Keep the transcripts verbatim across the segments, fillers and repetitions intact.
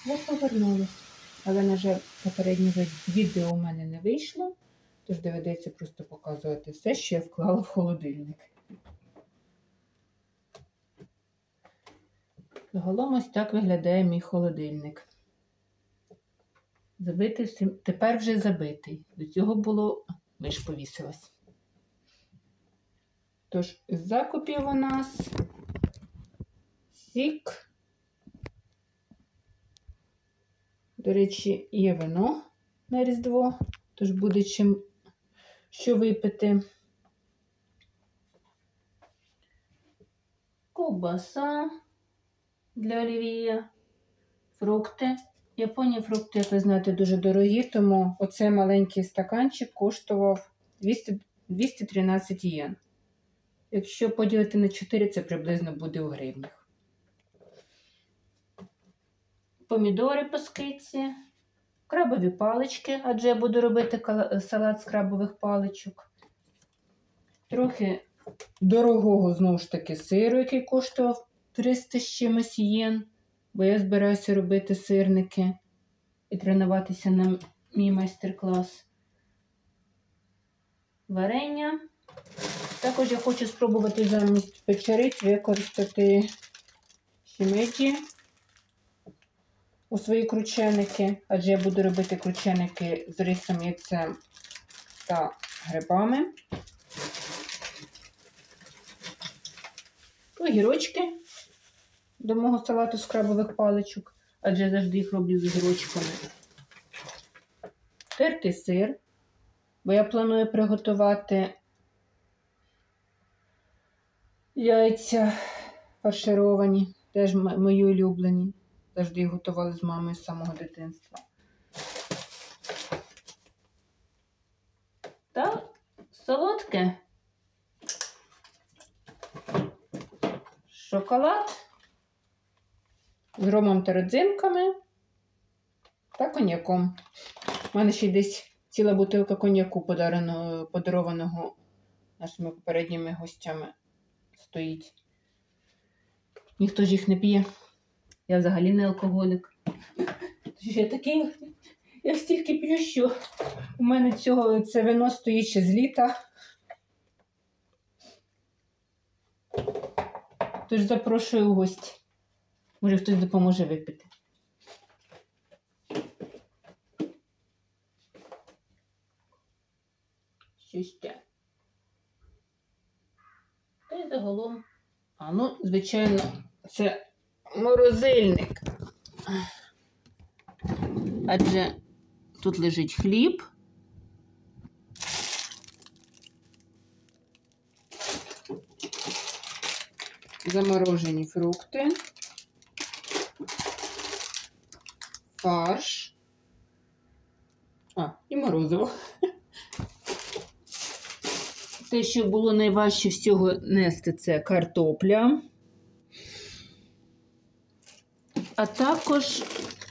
Я повернулася. Але, на жаль, попереднє відео у мене не вийшло, тож доведеться просто показувати все, що я вклала в холодильник. Загалом ось так виглядає мій холодильник. Забитий, тепер вже забитий. До цього було, миш повісилась. Тож, з закупів у нас сік. До речі, є вино на Різдво, тож буде чим що випити. Ковбаса для олів'є, фрукти. В Японії фрукти, як ви знаєте, дуже дорогі, тому оцей маленький стаканчик коштував двісті тринадцять єн. Якщо поділити на чотири, це приблизно буде у гривнях. Помідори по скидці, крабові палички, адже я буду робити салат з крабових паличок. Трохи дорогого, знову ж таки, сиру, який коштував триста з чимось єн, бо я збираюся робити сирники і тренуватися на мій майстер-клас. Варення. Також я хочу спробувати замість печериць використати шімеджі у свої крученики, адже я буду робити крученики з рисом, яйцем та грибами. Огірочки до мого салату з крабових паличок, адже я завжди їх роблю з огірочками. Тертий сир, бо я планую приготувати яйця фаршировані, теж мої улюблені. Завжди їх готували з мамою з самого дитинства. Та солодке. Шоколад з ромом та родзинками та коньяком. У мене ще десь ціла бутилка коньяку, подарованого нашими попередніми гостями, стоїть. Ніхто ж їх не п'є. Я взагалі не алкоголік. Я такий, я стільки п'ю, що у мене цього, це вино стоїть ще з літа. Тож запрошую у гості. Може, хтось допоможе випити. Що ще? Та й загалом. А, ну, звичайно, це морозильник. Адже тут лежить хліб. Заморожені фрукти. Фарш. А, і морозиво. Те, що було найважче всього нести, це картопля. А також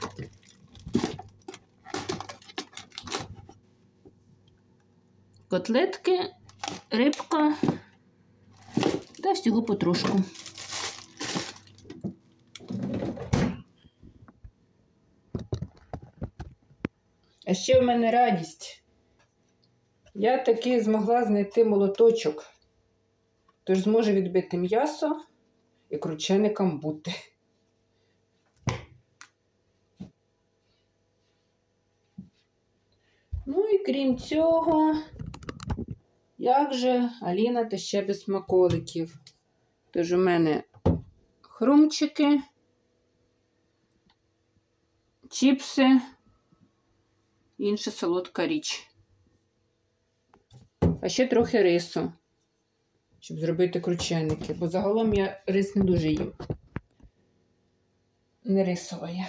котлетки, рибка та всього потрошку. А ще в мене радість. Я таки змогла знайти молоточок, тож зможу відбити м'ясо і крученикам бути. Ну і крім цього, як же Аліна та ще без смаколиків. Тож у мене хрумчики, чіпси, інша солодка річ. А ще трохи рису, щоб зробити крученики, бо загалом я рис не дуже їм. Не рисова я.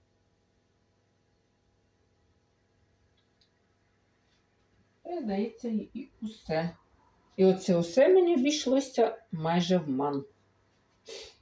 І, здається, і усе. І оце усе мені обійшлося майже в ман.